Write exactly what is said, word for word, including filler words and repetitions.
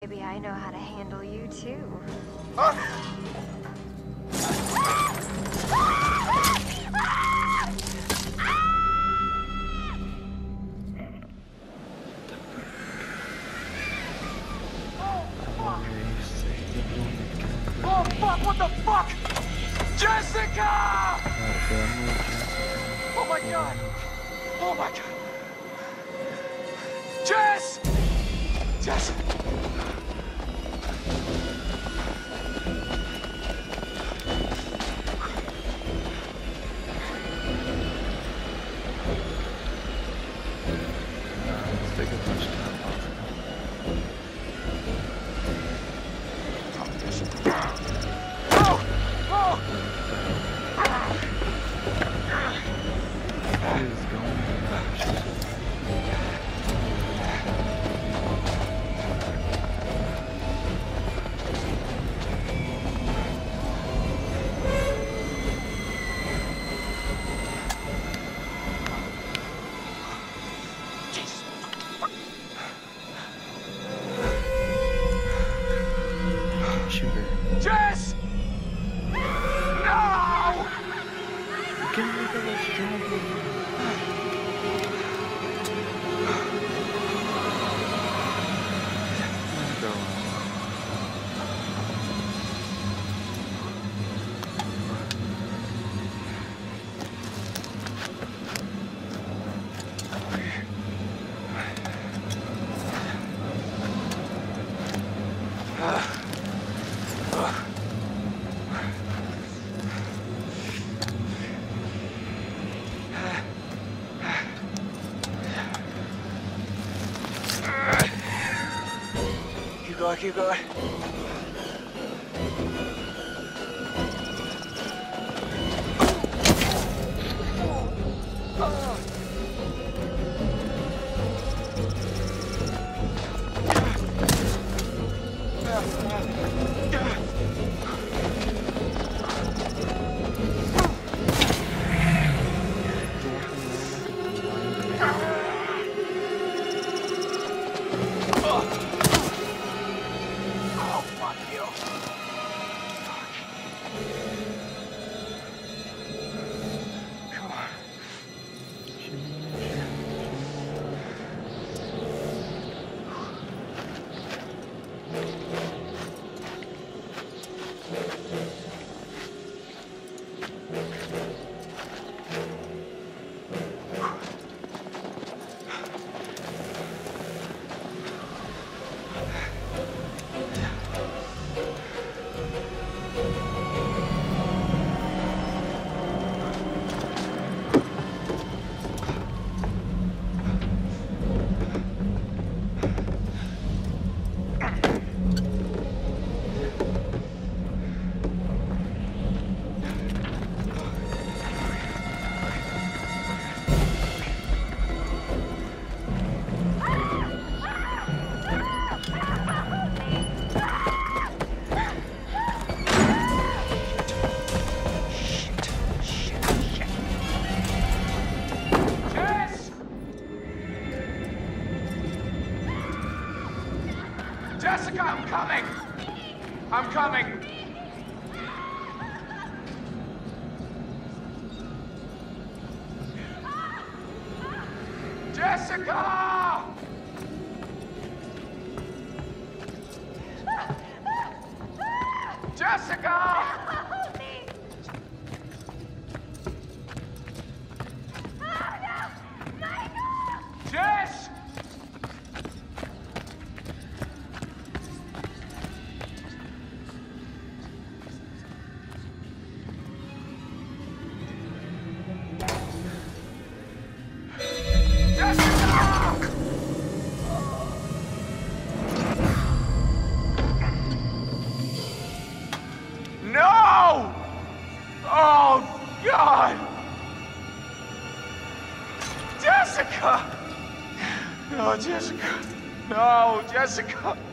Maybe I know how to handle you too. Uh. Oh fuck, what the fuck? Jessica! Oh my god! Oh my god! Jess! Jess! Let's take as much time Oh! Oh! What is going on? Shooter. Jess! No! Give me the little dragon. Go on. Keep going, keep going. Oh, fuck you. Come on. Jessica, I'm coming! I'm coming! Jessica! Jessica! Jess! No! Oh, God! Jessica! No, Jessica. No, Jessica.